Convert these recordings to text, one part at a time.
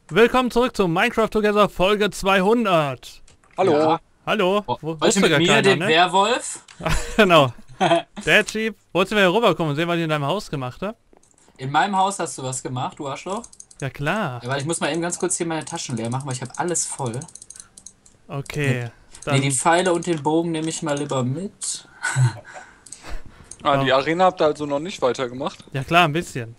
Willkommen zurück zu Minecraft Together Folge 200. Hallo. Ja. Hallo. Heute mit mir, den Werwolf. Genau. Der Jeep. Wolltest du mal hier rüberkommen und sehen, was ich in deinem Haus gemacht habe? In meinem Haus hast du was gemacht, du Arschloch. Ja klar. Ja, weil ich muss mal eben ganz kurz hier meine Taschen leer machen, weil ich habe alles voll. Okay. Nee, die Pfeile und den Bogen nehme ich mal lieber mit. Die Arena habt ihr also noch nicht weitergemacht? Ja klar, ein bisschen.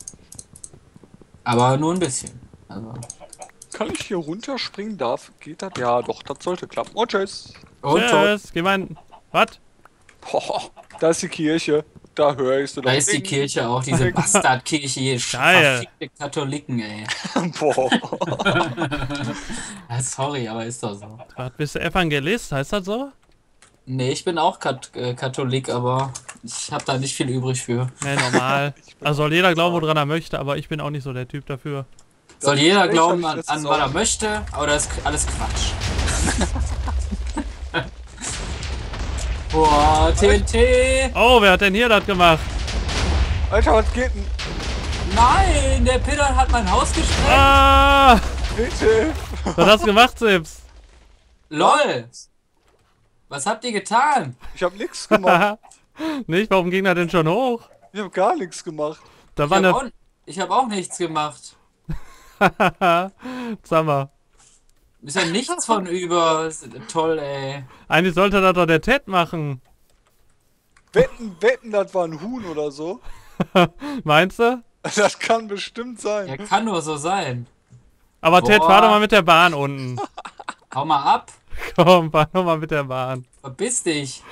Aber nur ein bisschen. Also. Kann ich hier runterspringen? Geht das? Ja, doch, das sollte klappen. Und tschüss. Und tot. Tschüss. Geh mal in... Was? Boah, da ist die Kirche. Da höre ich so. Da ist die Kirche auch, diese Bastardkirche hier. Geil. Verfickte Katholiken, ey. Boah. Ja, sorry, aber ist doch so. Was, bist du Evangelist? Heißt das so? Nee, ich bin auch Katholik, aber ich habe da nicht viel übrig für. Nee, normal. Also soll jeder glauben, woran er möchte, aber ich bin auch nicht so der Typ dafür. Soll jeder glauben lächerlich, an das was ist er möchte, aber das ist alles Quatsch. Boah, TNT! Oh, wer hat denn hier das gemacht? Alter, was geht denn? Nein, der Peter hat mein Haus gesprengt! Ah! Bitte. Was hast du gemacht, Sips? LOL! Was habt ihr getan? Ich hab nichts gemacht. Nicht? Warum ging er denn schon hoch? Ich hab gar nichts gemacht. Da war eine... Ich hab auch nichts gemacht. Sag mal. Ist ja nichts von über. Toll, ey. Eigentlich sollte das doch der Ted machen. Wetten, das war ein Huhn oder so. Meinst du? Das kann bestimmt sein. Ja, kann nur so sein. Aber Boah. Ted, fahr doch mal mit der Bahn unten. Hau mal ab. Komm, fahr doch mal mit der Bahn. Verbiss dich.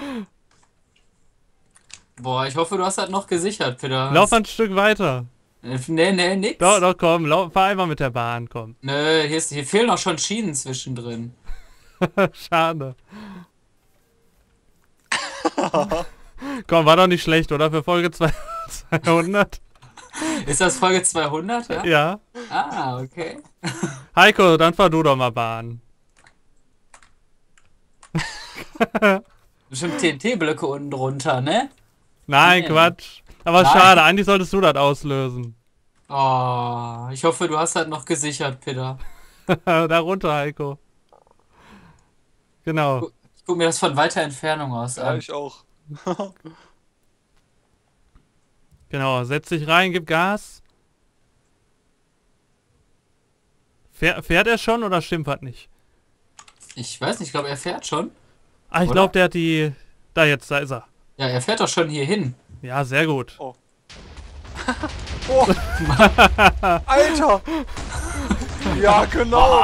Boah, ich hoffe, du hast das noch gesichert, Peter. Lauf ein Stück weiter. Nee, nix. Doch, komm, fahr einfach mit der Bahn, komm. Nö, hier fehlen noch schon Schienen zwischendrin. Schade. Komm, war doch nicht schlecht, oder? Für Folge 200? Ist das Folge 200, ja? Ja. Ah, okay. Heiko, dann fahr du doch mal Bahn. Bestimmt TNT-Blöcke unten drunter, ne? Nein, Nee. Quatsch. Aber Nein. schade, eigentlich solltest du das auslösen. Oh, ich hoffe, du hast das noch gesichert, Peter. Da runter, Heiko. Genau. Ich guck mir das von weiter Entfernung aus Ja, an. ich auch. Genau, setz dich rein, gib Gas. Fährt er schon oder stimmt was nicht? Ich weiß nicht, ich glaube, er fährt schon. Ah, ich Oder? glaube, der hat die... Da jetzt, da ist er. Ja, er fährt doch schon hier hin. Ja, sehr gut. Oh. Oh. Alter. Ja, genau.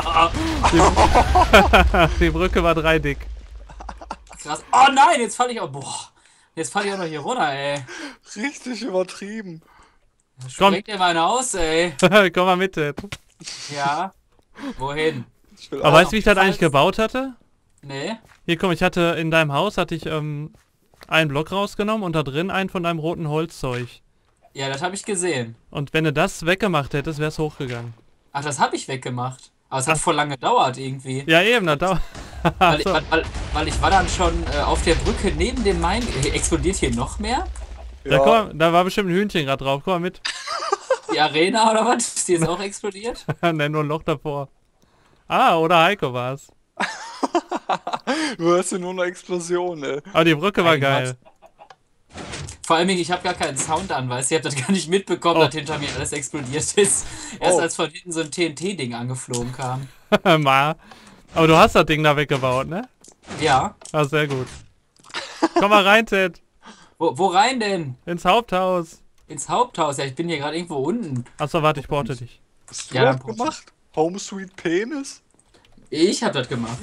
Die Brücke war 3 dick. Krass. Oh nein, jetzt falle ich auch. Boah. Jetzt falle ich auch noch hier runter, ey. Richtig übertrieben. Sprengt ihr mein Haus, ey. Komm mal mit, Ted. Ja. Wohin? Ich will Aber auch. weißt du, wie ich das eigentlich gebaut hatte? Nee. Hier, komm, ich hatte in deinem Haus, einen Block rausgenommen und da drin einen von deinem roten Holzzeug. Ja, das habe ich gesehen. Und wenn du das weggemacht hättest, wär's hochgegangen. Ach, das habe ich weggemacht. Aber es hat voll lange gedauert irgendwie. Ja, eben, das dauert. Weil, So. weil ich war dann schon auf der Brücke neben dem Main. Explodiert hier noch mehr? Ja, komm mal, da war bestimmt ein Hühnchen gerade drauf. Komm mal mit. Die Arena oder was? Ist die jetzt auch explodiert? Nenn nur ein Loch davor. Ah, oder Heiko war's. Du hörst ja nur eine Explosion, ey. Aber die Brücke war Mein geil. Vor allem, ich habe gar keinen Sound an, weißt du? Ich habe das gar nicht mitbekommen, Oh. dass hinter mir alles explodiert ist. Erst Oh. als von hinten so ein TNT-Ding angeflogen kam. Mal. Aber du hast das Ding da weggebaut, ne? Ja. Ah, sehr gut. Komm mal rein, Ted. Wo rein denn? Ins Haupthaus. Ins Haupthaus? Ja, ich bin hier gerade irgendwo unten. Achso, warte, ich porte dich. Hast du Ja, das dann gemacht? Home Sweet Penis? Ich habe das gemacht.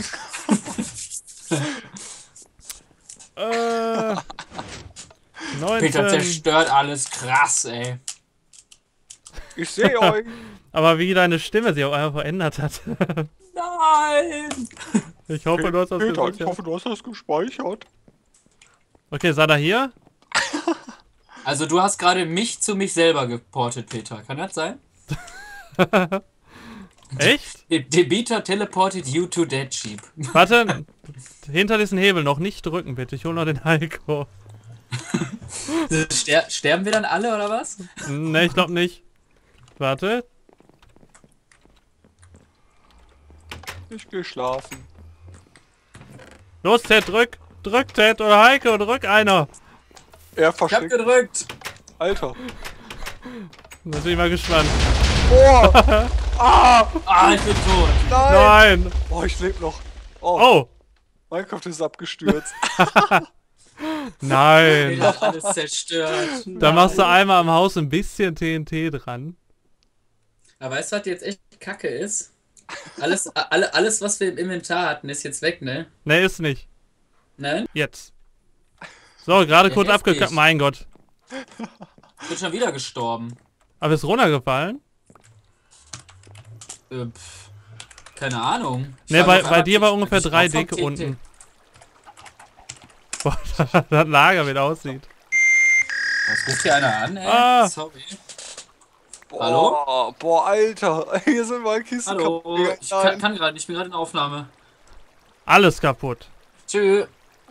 Äh, Peter 19. zerstört alles. Krass, ey. Ich sehe euch. Aber wie deine Stimme sich auch einfach verändert hat. Nein! Ich hoffe, du hast das Peter, ich gesichert. hoffe, du hast das gespeichert. Okay, sei da hier? Also du hast gerade mich zu mich selber geportet, Peter. Kann das sein? Echt? Debita teleported you to Dead Sheep. Warte, hinter diesen Hebel noch nicht drücken, bitte. Ich hol noch den Heiko. Sterben wir dann alle, oder was? Ne, ich glaube nicht. Warte. Ich geh schlafen. Los, Ted, drück! Drück, Ted, oder Heike, drück einer! Er Ich hab versteckt. gedrückt. Alter. Da bin ich mal gespannt. Oh! Ah! Ah, ich bin tot. Nein! Nein! Oh, ich lebe noch. Oh, Oh! Minecraft ist abgestürzt. Nein! Der hat alles zerstört. Da machst du einmal am Haus ein bisschen TNT dran. Aber weißt du, was jetzt echt kacke ist? Alles, was wir im Inventar hatten, ist jetzt weg, ne? Ne, ist nicht. Nein? Jetzt. So, gerade kurz heftig. abgekackt. Mein Gott. Ich bin schon wieder gestorben. Aber ist runtergefallen? Keine Ahnung. Ich Ne, war auf bei einmal dir war ich- ungefähr ich 3 war vom dick TNT. unten. Boah, das Lager wieder aussieht. Was ruft hier einer an, ey? Ah. Sorry. Hallo? Boah, Alter. Hier sind meine Kisten Hallo. kaputt. Ich Nein. kann gerade nicht, ich bin gerade in Aufnahme. Alles kaputt. Tschö.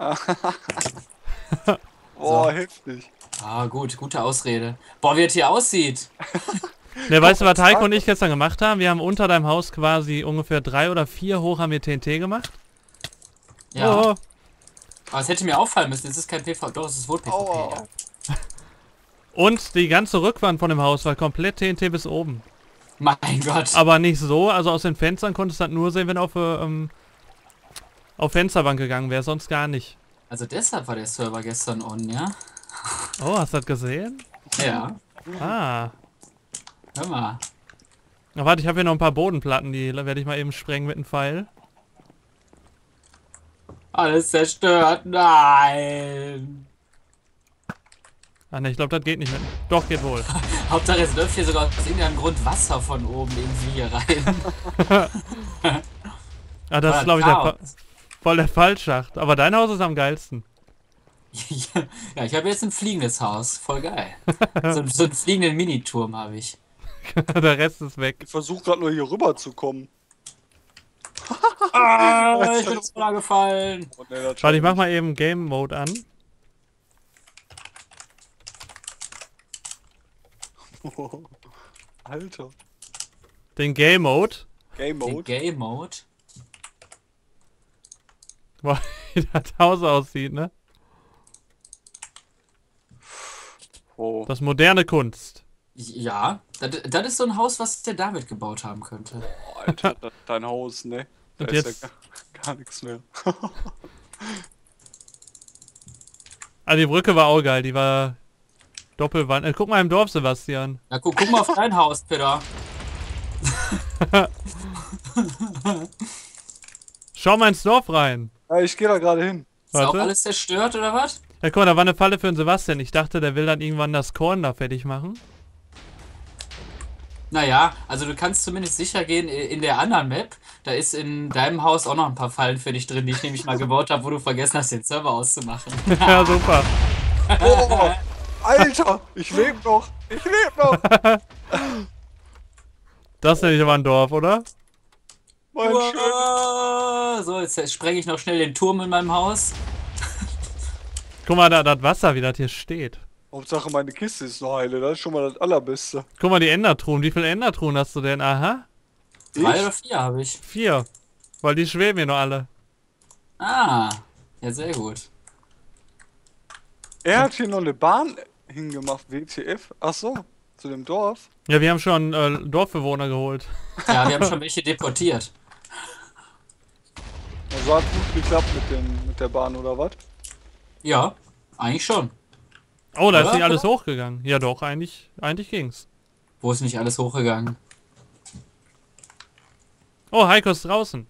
Boah, So. heftig. Ah, gut, gute Ausrede. Boah, wie es hier aussieht. Ne, weißt du, was Heiko und ich gestern gemacht haben? Wir haben unter deinem Haus quasi ungefähr 3 oder 4 hoch haben wir TNT gemacht. Ja. Oh. Aber es hätte mir auffallen müssen, es ist kein PvP, doch, es ist wohl PvP. Aua. Ja. Und die ganze Rückwand von dem Haus war komplett TNT bis oben. Mein Gott. Aber nicht so, also aus den Fenstern konntest du das nur sehen, wenn du auf Fensterbank gegangen wäre, sonst gar nicht. Also deshalb war der Server gestern on, ja? Oh, hast du das gesehen? Ja. Ah. Hör mal. Na, warte, ich habe hier noch ein paar Bodenplatten, die werde ich mal eben sprengen mit einem Pfeil. Alles zerstört. Nein. Ah ne, ich glaube, das geht nicht mehr. Doch, geht wohl. Hauptsache es läuft hier sogar aus irgendeinem Grund Wasser von oben irgendwie hier rein. Ah, das ist, glaube ich, voll der Fallschacht. Aber dein Haus ist am geilsten. Ja, ich habe jetzt ein fliegendes Haus. Voll geil. So einen fliegenden Miniturm habe ich. Der Rest ist weg. Ich versuche gerade nur hier rüber zu kommen. Ah, ich bin runtergefallen. Oh, nee, das Warte, ich mach mal eben Game Mode an. Alter. Den Game Mode. Game Den Mode. Game Mode. Boah, wie das Haus aussieht, ne? Oh. Das moderne Kunst. Ja, das ist so ein Haus, was der David gebaut haben könnte. Oh, Alter, das, dein Haus, ne? Da Und ist jetzt- ja gar nichts mehr. Ah, die Brücke war auch geil, die war Doppelwand. Guck mal im Dorf, Sebastian. Na guck mal auf dein Haus, Peter. Schau mal ins Dorf rein. Ja, ich gehe da gerade hin. Ist auch Warte. alles zerstört oder was? Ja, guck mal, da war eine Falle für den Sebastian. Ich dachte, der will dann irgendwann das Korn da fertig machen. Naja, also du kannst zumindest sicher gehen in der anderen Map. Da ist in deinem Haus auch noch ein paar Fallen für dich drin, die ich nämlich mal gebaut habe, wo du vergessen hast, den Server auszumachen. Ja, super. Oh, Alter, ich lebe noch. Ich lebe noch. Das nenne ich aber ein Dorf, oder? Mein Schön. Uah, so, jetzt sprenge ich noch schnell den Turm in meinem Haus. Guck mal, da das Wasser, wie das hier steht. Hauptsache meine Kiste ist noch heile. Das ist schon mal das Allerbeste. Guck mal, die Endertruhen. Wie viele Endertruhen hast du denn? Aha. 3 oder 4 habe ich. 4. Weil die schweben hier noch alle. Ah, ja, sehr gut. Er hat hier noch eine Bahn hingemacht. WTF. Ach so, zu dem Dorf. Ja, wir haben schon Dorfbewohner geholt. Ja, wir haben schon welche deportiert. Also hat gut geklappt mit der Bahn, oder was? Ja, eigentlich schon. Oh, da ist Oder? nicht alles hochgegangen. Ja doch, eigentlich ging's. Wo ist nicht alles hochgegangen? Oh, Heiko ist draußen.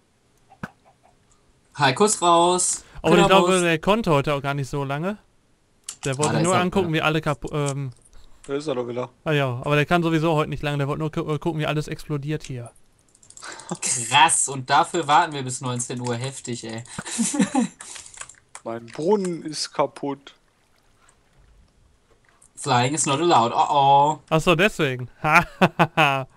Heikos raus. Oh, und ich glaube, Knabus. der konnte heute auch gar nicht so lange. Der wollte da nur ist er angucken, wieder. wie alle kaputt... Da ist er doch wieder. ah ja, aber der kann sowieso heute nicht lange. Der wollte nur gucken, wie alles explodiert hier. Krass, und dafür warten wir bis 19 Uhr. Heftig, ey. Mein Brunnen ist kaputt. Flying is not allowed. Oh oh. Achso, deswegen. Hahaha.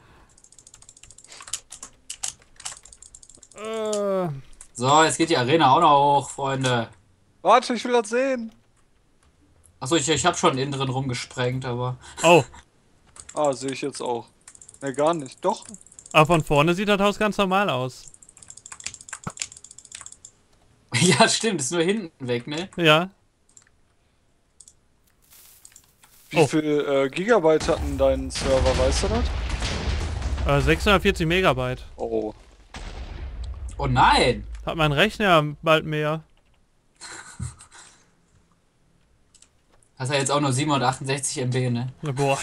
So, jetzt geht die Arena auch noch hoch, Freunde. Warte, ich will das sehen. Achso, ich habe schon innen drin rumgesprengt, aber. Oh, Ah, sehe ich jetzt auch. Ne, gar nicht. Doch. aber von vorne sieht das Haus ganz normal aus. Ja, stimmt, ist nur hinten weg, ne? Ja. Wie viel Gigabyte hatten dein Server, weißt du das? 640 Megabyte. Oh. Oh nein! Hat mein Rechner bald mehr. Hast ja jetzt auch nur 768 MB, ne? Ja, boah.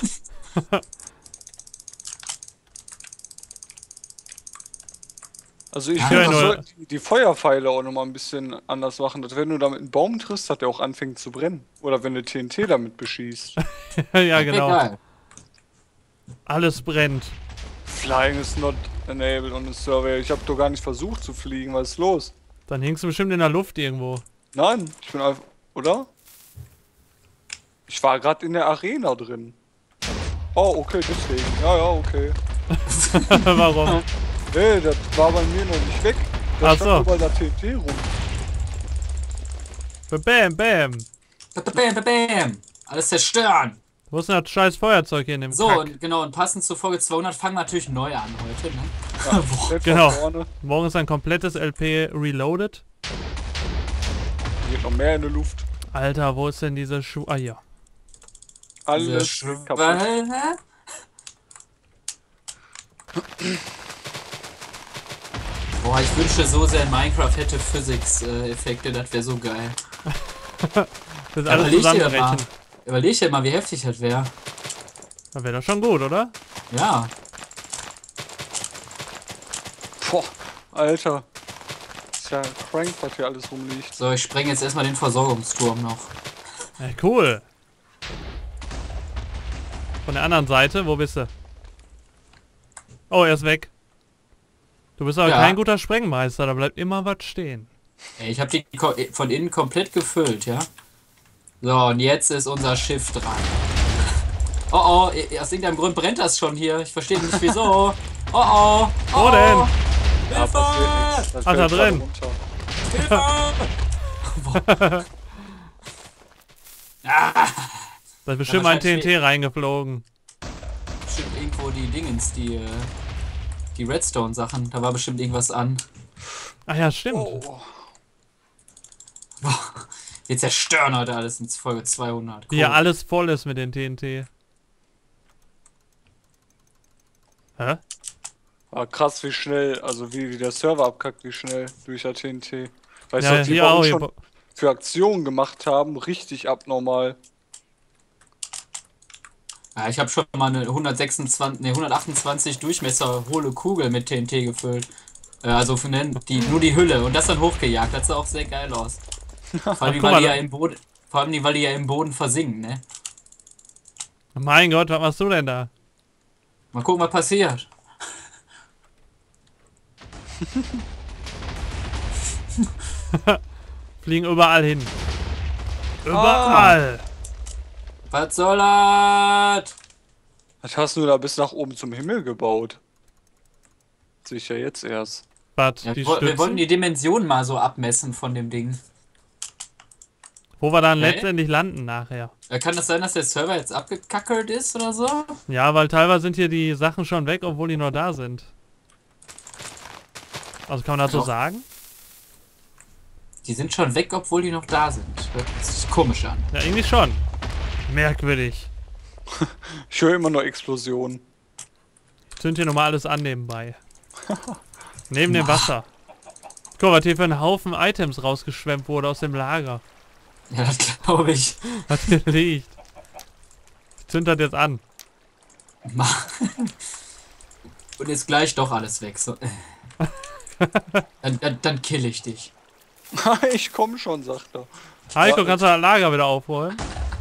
Also ich Ja, finde, nur- wir sollten die Feuerpfeile auch nochmal ein bisschen anders machen. Dass wenn du damit einen Baum triffst, hat der auch anfängt zu brennen. Oder wenn du TNT damit beschießt. Ja, genau. Egal. Alles brennt. Flying is not enabled on the server. Ich habe doch gar nicht versucht zu fliegen. Was ist los? Dann hingst du bestimmt in der Luft irgendwo. Nein, ich bin einfach... Oder? Ich war gerade in der Arena drin. Oh, okay, deswegen. Ja, okay. Warum? Nee, das war bei mir noch nicht weg. Da Ach stand so. überall der TNT rum. Bam, bam. Bam, bam, bam. Alles zerstören. Wo ist denn das scheiß Feuerzeug hier in dem So, Kack? und genau, und passend zur Folge 200 fangen wir natürlich neu an heute, ne? Ja, komplett Genau. von vorne. Morgen ist ein komplettes LP reloaded. Geht noch mehr in die Luft. Alter, wo ist denn diese Schuh? Ah, ja. Alles kaputt. Hä? Boah, ich wünschte so sehr, Minecraft hätte Physics-Effekte, das wäre so geil. Das ist alles Überleg dir mal. zusammenbrechen. Überleg dir mal, wie heftig das wäre. Dann wäre das schon gut, oder? Ja. Boah, Alter. Ist ja crank, was hier alles rumliegt. So, ich spreng jetzt erstmal den Versorgungsturm noch. Ja, cool. Von der anderen Seite, wo bist du? Oh, er ist weg. Du bist aber Ja. kein guter Sprengmeister, da bleibt immer was stehen. Ey, ich habe die von innen komplett gefüllt, ja? So, und jetzt ist unser Schiff dran. Oh, aus irgendeinem Grund brennt das schon hier. Ich verstehe nicht wieso. Oh. Wo denn? Ja, Hilfe! passiert nichts. Das Ach, da fällt gerade drin. runter. Hilfe! Ah, Da ist bestimmt Ja, ein wahrscheinlich TNT reingeflogen. bestimmt irgendwo die Dingens, die Redstone-Sachen. Da war bestimmt irgendwas an. Ach ja, stimmt. Oh. Wir zerstören heute alles in Folge 200. Wie ja alles voll ist mit den TNT. Hä? Ah, krass, wie schnell, also wie der Server abkackt, wie schnell durch der TNT. Weißt du, Ja, was die hier bei auch. uns Hier, schon für Aktionen gemacht haben? Richtig abnormal. Ja, ich habe schon mal eine 128 Durchmesser hohle Kugel mit TNT gefüllt. Also nur die Hülle und das dann hochgejagt. Das sah auch sehr geil aus. Vor allem, guck weil mal, die ja im Boden, weil die ja im Boden versinken, ne? mein Gott, was machst du denn da? Mal gucken, was passiert. Fliegen überall hin. Überall. Was soll das? Was hast du da bis nach oben zum Himmel gebaut? Sicher jetzt erst. Was? Ja, Die wir wollten Stützen? die Dimension mal so abmessen von dem Ding. Wo wir dann Hä? letztendlich landen nachher. Kann das sein, dass der Server jetzt abgekackelt ist oder so? Ja, weil teilweise sind hier die Sachen schon weg, obwohl die noch da sind. Also kann man das so Doch. sagen? Die sind schon weg, obwohl die noch da sind. Hört sich komisch an. Ja, irgendwie schon. Merkwürdig. Ich höre immer nur Explosionen. Ich zünd hier nochmal alles an nebenbei. Neben dem Wasser. Guck mal, was hier für ein Haufen Items rausgeschwemmt wurde aus dem Lager. Ja, das glaube ich. Was hier liegt. Ich zünd das jetzt an. Und ist gleich doch alles weg. So. Dann kill ich dich. Ich komm schon, sagt er. Heiko, Ja, kannst du das Lager wieder aufräumen?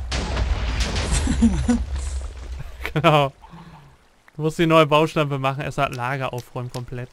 Genau. Du musst die neue Baustempel machen, erst das Lager aufräumen komplett.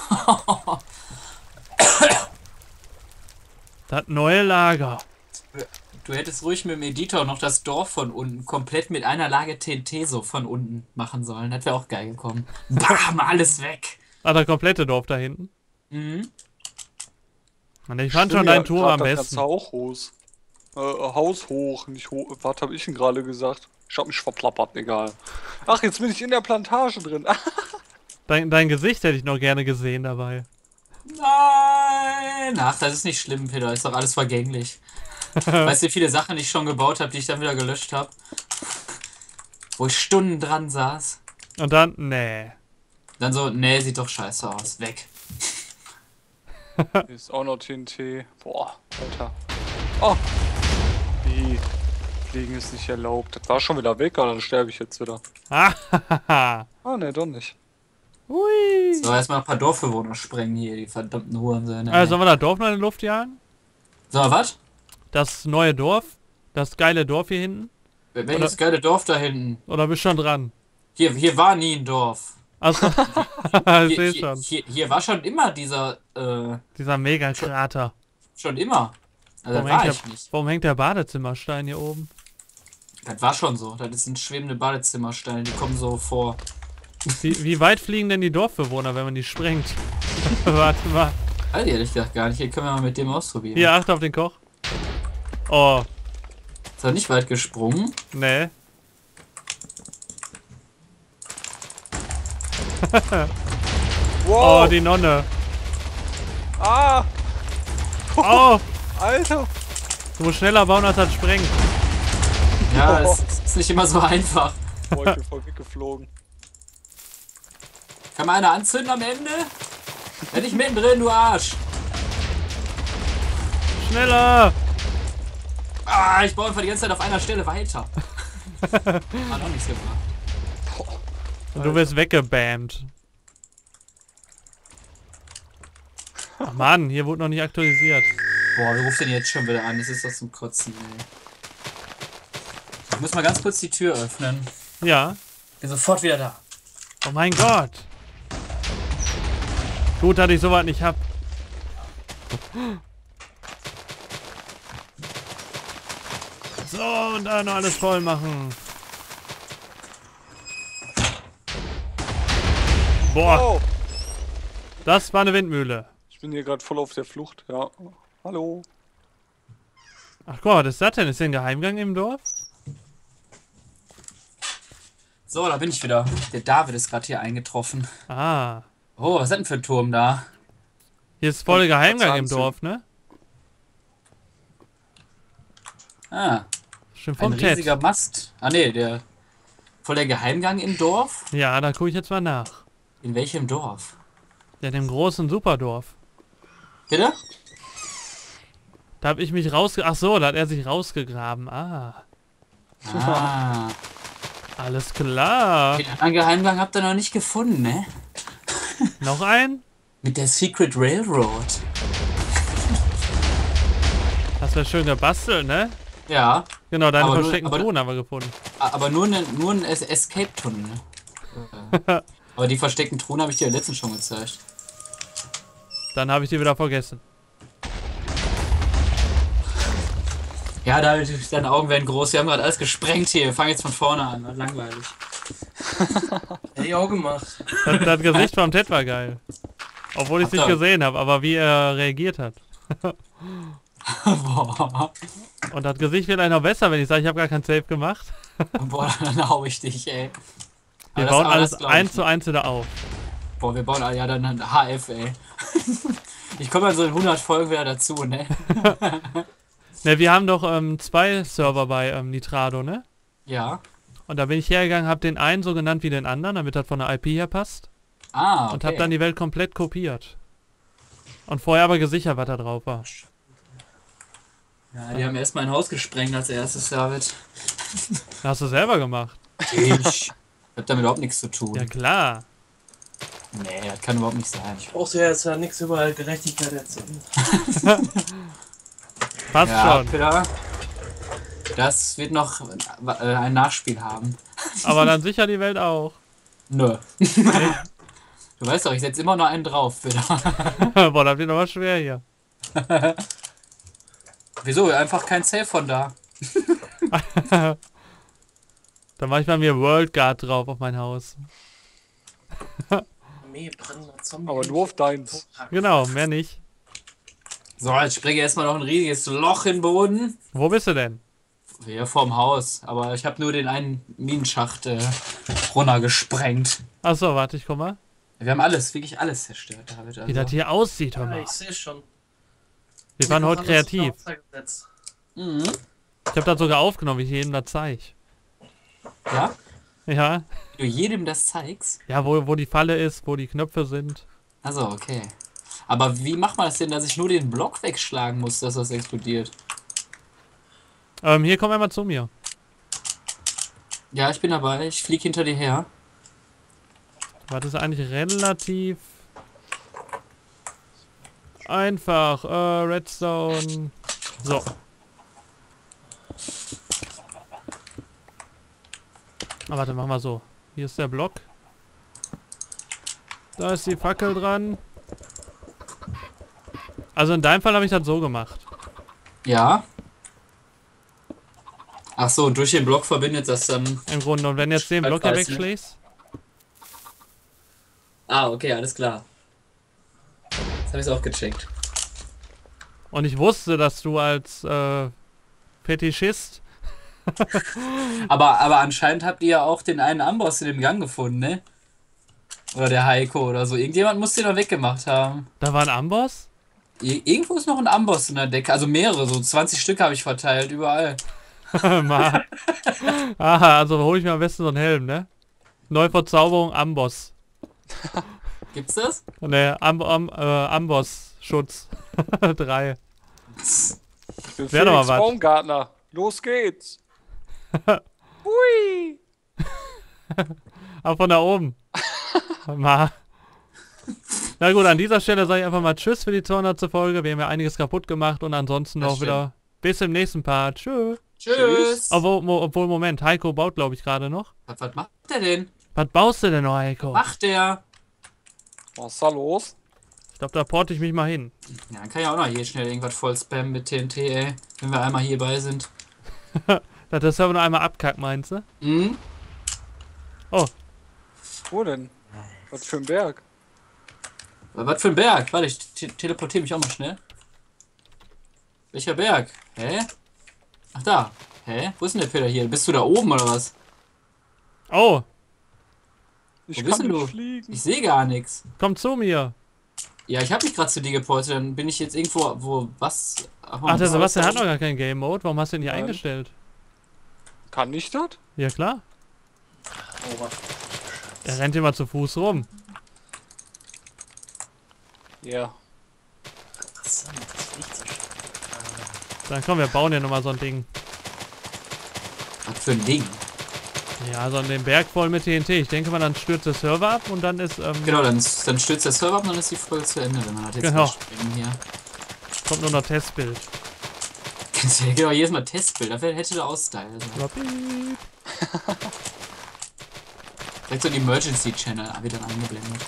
Das neue Lager. Du hättest ruhig mit dem Editor noch das Dorf von unten komplett mit einer Lage TNT so von unten machen sollen. Das wäre auch geil gekommen. Bam, alles weg. Ah, das komplette Dorf da hinten. Mhm. Und ich fand Stimmt, schon dein ja, Tour grad am das besten. ganze Haus hoch, nicht hoch. Was habe ich denn gerade gesagt? Ich hab mich verplappert, egal. Ach, jetzt bin ich in der Plantage drin. Dein Gesicht hätte ich noch gerne gesehen dabei. Nein! Nein, ach, das ist nicht schlimm, Peter. Ist doch alles vergänglich. Weißt du, wie viele Sachen ich schon gebaut habe, die ich dann wieder gelöscht habe? Wo ich Stunden dran saß. Und dann, nee. Dann so, nee, sieht doch scheiße aus. Weg. Hier ist auch noch TNT. Boah, Alter. Oh. Wie? Fliegen ist nicht erlaubt. Das war schon wieder weg, aber dann sterbe ich jetzt wieder. Ah, Ne, doch nicht. hui. So, erstmal ein paar Dorfbewohner sprengen hier, die verdammten Hurensöhne. Sollen wir das Dorf noch in die Luft jagen? So, was? Das neue Dorf? Das geile Dorf hier hinten? Welches geile Dorf da hinten? Oder bist du schon dran? Hier war nie ein Dorf. Also, ich sehe schon. Hier war schon immer dieser, Dieser Mega-Krater. schon immer. Also Warum, da war hängt ich der, nicht. warum hängt der Badezimmerstein hier oben? Das war schon so. Das sind schwebende Badezimmersteine, die kommen so vor. Wie weit fliegen denn die Dorfbewohner, wenn man die sprengt? Warte mal. Also ehrlich gesagt gar nicht. Hier können wir mal mit dem ausprobieren. Hier, achte auf den Koch. Oh, Ist er nicht weit gesprungen? nee. Wow! Oh, die Nonne. Ah! Oh, Alter! du musst schneller bauen, als das sprengt. Ja, es ist nicht immer so einfach. Boah, ich bin voll weggeflogen. Kann mal einer anzünden am Ende? Wenn ich mittendrin, du Arsch. Schneller! Ah, ich baue einfach die ganze Zeit auf einer Stelle weiter. Hat auch nichts gebracht. Und du wirst weggebammt. Ach Mann, hier wurde noch nicht aktualisiert. Boah, wer ruft denn jetzt schon wieder an? Das ist doch zum Kotzen, ey. Ich muss mal ganz kurz die Tür öffnen. Ja. Bin sofort wieder da. Oh mein Gott. Gut, dass ich sowas nicht hab. So, und dann noch alles voll machen. Boah, Oh! das war eine Windmühle. Ich bin hier gerade voll auf der Flucht, ja. Hallo. Ach Gott, was ist das denn? Ist hier ein Geheimgang im Dorf? So, da bin ich wieder. Der David ist gerade hier eingetroffen. Ah. Oh, was ist das denn für ein Turm da? Hier ist voll der Geheimgang im Wahnsinn. Dorf, ne? Ah, Schön ein vom Ted. riesiger Mast. Ah ne, der... Voll der Geheimgang im Dorf? Ja, da gucke ich jetzt mal nach. In welchem Dorf? Ja, dem großen Superdorf. Bitte? Da habe ich mich rausge... Ach so, da hat er sich rausgegraben. Ah. Ah. Alles klar. Den anderen Geheimgang habt ihr noch nicht gefunden, ne? Noch ein? Mit der Secret Railroad. Hast du schön gebastelt, ne? Ja, Genau, deine Aber nur- versteckten aber- Truhen haben wir gefunden. aber nur ein Escape-Tunnel. Aber die versteckten Truhen habe ich dir ja letztens schon gezeigt. Dann habe ich die wieder vergessen. Ja, deine Augen werden groß. Wir haben gerade alles gesprengt hier. Wir fangen jetzt von vorne an. Was langweilig. Hätte ich auch gemacht. Das Gesicht vom Ted war geil. Obwohl ich es nicht Habt ihr- gesehen habe, aber wie er reagiert hat. Boah. Und das Gesicht wird eigentlich noch besser, wenn ich sage, ich habe gar kein Safe gemacht. Boah, dann hau ich dich, ey. Wir Aber bauen aber alles glaub ich eins zu eins wieder auf. nicht. Boah, wir bauen ja dann HF, ey. Ich komme dann so in 100 Folgen wieder dazu, ne? Ne, wir haben doch 2 Server bei Nitrado, ne? Ja. Und da bin ich hergegangen, habe den einen so genannt wie den anderen, damit das von der IP her passt. Ah, okay. Und habe dann die Welt komplett kopiert. Und vorher aber gesichert, was da drauf war. Ja, die haben erst mein Haus gesprengt als erstes, David. Das hast du selber gemacht. Ich hab damit überhaupt nichts zu tun. Ja klar. Nee, das kann überhaupt nicht sein. Brauchst du ja jetzt ja nichts über Gerechtigkeit erzählen. Passt Ja, schon. Peter. Das wird noch ein Nachspiel haben. Aber dann sicher die Welt auch. Nö. Du weißt doch, ich setze immer noch einen drauf, Peter. Boah, das wird aber schwer hier. Wieso? Einfach kein Safe von da. Dann mache ich bei mir World Guard drauf auf mein Haus. Armee, brennender Zombie. Aber nur auf deins. Genau, mehr nicht. So, jetzt springe ich erstmal noch ein riesiges Loch in den Boden. Wo bist du denn? Hier vorm Haus. Aber ich habe nur den einen Minenschacht runtergesprengt. Achso, warte, ich komm mal. Wir haben alles, wirklich alles zerstört, David. Wie das hier aussieht, hör Ja, mal. ich sehe schon. Wir waren heute kreativ. Mhm. Ich habe das sogar aufgenommen, wie ich jedem das zeige. Ja? Ja. Du jedem das zeigst? Ja, wo die Falle ist, wo die Knöpfe sind. Also okay. Aber wie macht man das denn, dass ich nur den Block wegschlagen muss, dass das explodiert? Hier komm einmal zu mir. Ja, ich bin dabei. Ich fliege hinter dir her. Was ist eigentlich relativ einfach. Redstone. So. Ah, warte, machen wir so. Hier ist der Block. Da ist die Fackel dran. Also in deinem Fall habe ich das so gemacht. Ja. Ach so, und durch den Block verbindet das dann... Im Grunde. Und wenn jetzt den Block hier Kreis, ne? wegschlägst. Ah, okay, alles klar. Jetzt habe ich es auch gecheckt. Und ich wusste, dass du als Fetischist... Aber anscheinend habt ihr ja auch den einen Amboss in dem Gang gefunden, ne? Oder der Heiko oder so. Irgendjemand muss den noch weggemacht haben. Da war ein Amboss? Irgendwo ist noch ein Amboss in der Decke. Also mehrere, so 20 Stück habe ich verteilt, überall. Mal. Aha, also hole ich mir am besten so einen Helm, ne? Neuverzauberung Amboss. Gibt's das? Ne, Amboss-Schutz. 3. Ich bin Wär doch mal Felix was. Baumgartner. Los geht's. Hui. Aber von da oben. Mal. Na gut, an dieser Stelle sage ich einfach mal Tschüss für die 200. Folge. Wir haben ja einiges kaputt gemacht und ansonsten Das noch wieder bis im nächsten Part. Tschüss. Tschüss. Obwohl, Moment, Heiko baut, glaube ich, gerade noch. Was macht der denn? Was baust du denn noch, Heiko? Macht der? Was ist da los? Ich glaube, da porte ich mich mal hin. Ja, dann kann ja auch noch hier schnell irgendwas voll spammen mit TNT, ey. Wenn wir einmal hierbei sind. Dass der Server noch einmal abkackt, meinst du? Mhm. Oh, Wo denn? Was für ein Berg? Was für ein Berg? Warte, ich teleportiere mich auch mal schnell. Welcher Berg? Hä? Ach da. Hä? Wo ist denn der Peter hier? Bist du da oben oder was? oh, Ich Wo bist kann denn nicht du? fliegen. Ich sehe gar nichts. komm zu mir. Ja, ich habe mich gerade zu dir geportet. Dann bin ich jetzt irgendwo, wo was? Ach, der Sebastian hat noch gar keinen Game Mode. Warum hast du den nicht Nein. eingestellt? Kann ich das? Ja klar. Oh, was? Er rennt immer zu Fuß rum. Ja. Das riecht so schön. Dann komm, wir bauen hier nochmal so ein Ding. Was für ein Ding? Ja, so den Berg voll mit TNT. Ich denke mal, dann stürzt der Server ab und dann ist, Genau, dann stürzt der Server ab und dann ist die Folge zu Ende, wenn man hat jetzt Genau. springen hier. kommt nur noch Testbild. Genau, jedes Mal Testbild, dafür hätte der Ausstyle. So, piep. Direkt so ein Emergency Channel wird dann eingeblendet.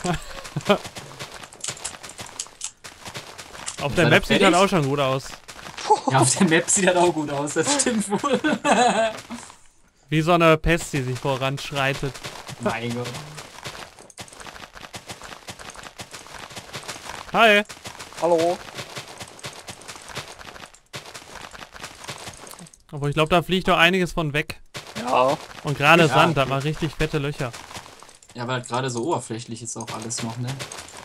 Auf Seid der ihr Map sieht fertig? das auch schon gut aus. Ja, auf der Map sieht das auch gut aus, das stimmt wohl. Wie so eine Pest, die sich voranschreitet. Mein Gott. Hi. Hallo? Obwohl, ich glaube, da fliegt doch einiges von weg. Ja. Und gerade Ja, Sand, da hat okay. man richtig fette Löcher. Ja, weil gerade so oberflächlich ist auch alles noch, ne?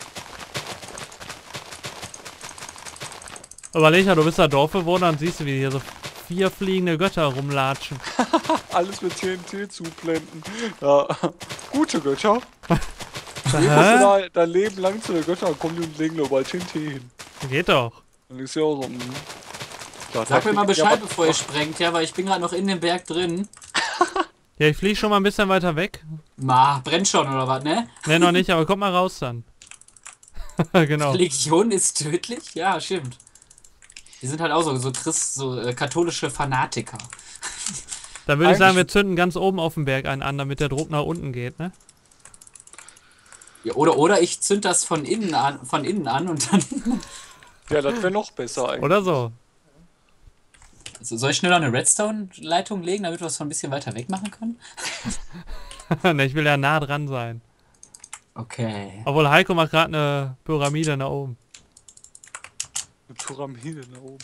Überleg mal, du bist da Dorfbewohner und siehst du, wie hier so 4 fliegende Götter rumlatschen. Alles mit TNT zublenden. Ja. Gute Götter. Hä? Da dein Leben lang zu den Göttern kommen die und legen nur überall TNT hin. Geht doch. Dann ist ja auch so. Ja, Sag mir mal Bescheid, ja, bevor ihr sprengt, ja, weil ich bin gerade noch in dem Berg drin. Ja, ich fliege schon mal ein bisschen weiter weg. Brennt schon oder was, ne? Ne, noch nicht, aber komm mal raus dann. Genau. Religion ist tödlich? Ja, stimmt. Die sind halt auch so katholische Fanatiker. Dann würde ich sagen, wir Eigentlich- zünden ganz oben auf dem Berg einen an, damit der Druck nach unten geht, ne? Ja, oder ich zünd das von innen an und dann. Ja, das wäre noch besser eigentlich. Oder so. Also, soll ich schneller eine Redstone-Leitung legen, damit wir es von ein bisschen weiter weg machen können? Ne, ich will ja nah dran sein. Okay. Obwohl Heiko macht gerade eine Pyramide nach oben. Eine Pyramide da oben.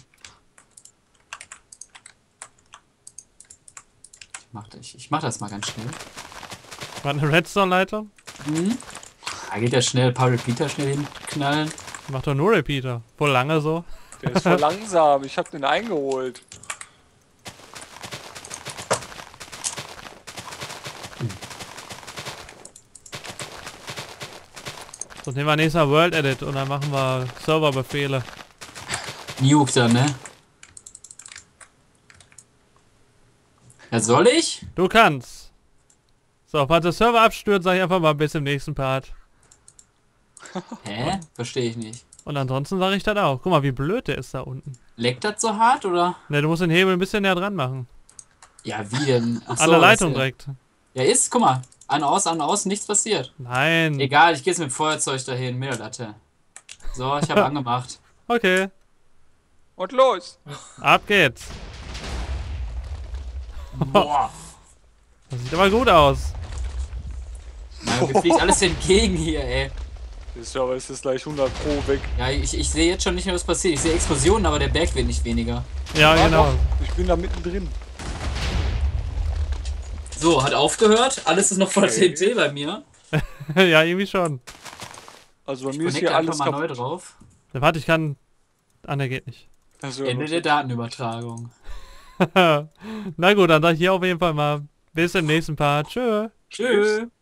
Ich mach das mal ganz schnell. War eine Redstone-Leitung? Mhm. Da geht ja schnell, ein paar Repeater schnell hinknallen. Macht doch nur Repeater. Wohl lange so. Der ist voll langsam. Ich hab den eingeholt. So, nehmen wir nächstes Mal World Edit und dann machen wir Serverbefehle. Nuke dann, ne? Ja, soll ich? Du kannst. So, falls der Server abstürzt, sag ich einfach mal bis im nächsten Part. Hä? Verstehe ich nicht. Und ansonsten sage ich das auch. Guck mal, wie blöd der ist da unten. Leckt das so hart, oder? Ne, du musst den Hebel ein bisschen näher dran machen. Ja, wie denn? Ach so, An der Leitung das- direkt. Ja, ist, guck mal. An, aus, nichts passiert. Nein. Egal, ich gehe jetzt mit dem Feuerzeug dahin, mit der Latte. So, ich habe angemacht. Okay, Und los! ab geht's. Boah. Das sieht aber gut aus. Mann, mir fliegt alles entgegen hier, ey. Der Server ist jetzt gleich 100 Pro weg. Ja, ich sehe jetzt schon nicht mehr, was passiert. Ich sehe Explosionen, aber der Berg wird nicht weniger. Ja, Ah, genau. doch, ich bin da mittendrin. So, hat aufgehört. Alles ist noch voll Okay. TNT bei mir. Ja, irgendwie schon. Also bei mir ist Connecte hier einfach alles mal neu kaputt. drauf. Ja, warte, ich kann... Ah, ne, geht nicht. Also, Ende der Datenübertragung. Na gut, dann sag ich hier auf jeden Fall mal bis im nächsten Part. Tschö. Tschüss.